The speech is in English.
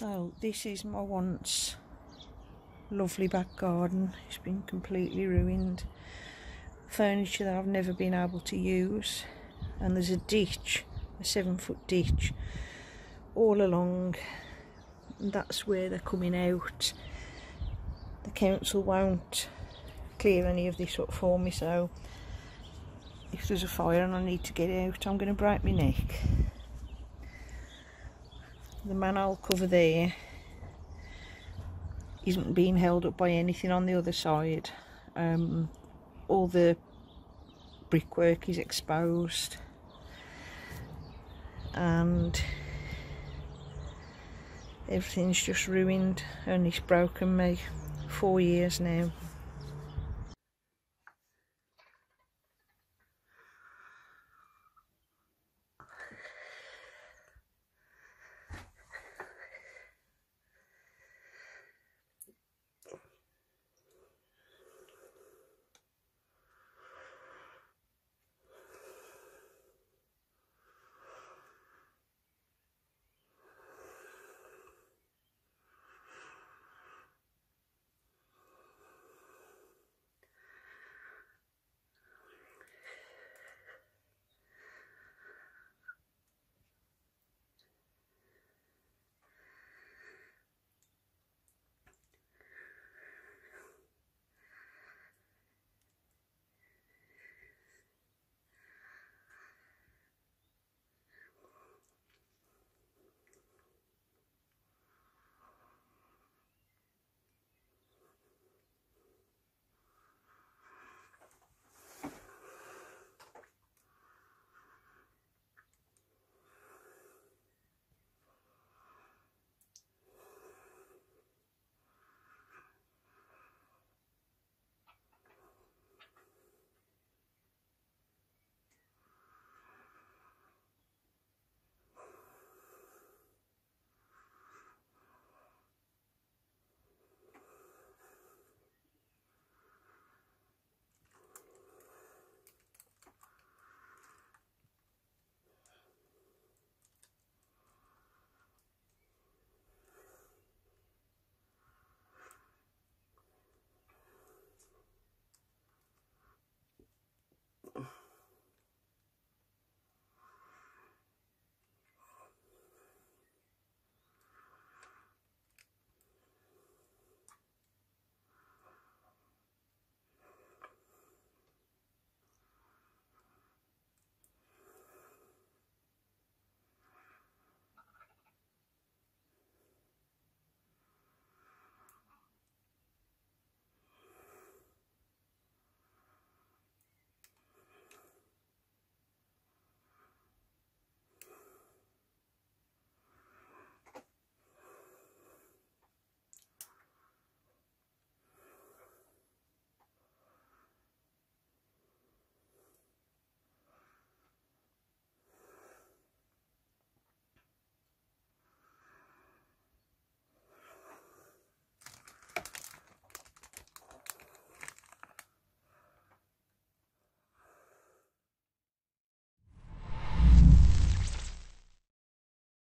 So this is my once lovely back garden. It's been completely ruined. Furniture that I've never been able to use, and there's a ditch, a 7-foot ditch all along, and that's where they're coming out. The council won't clear any of this up for me, so if there's a fire and I need to get out, I'm going to break my neck. The manhole cover there isn't being held up by anything on the other side. All the brickwork is exposed, and everything's just ruined, and it's broken me 4 years now.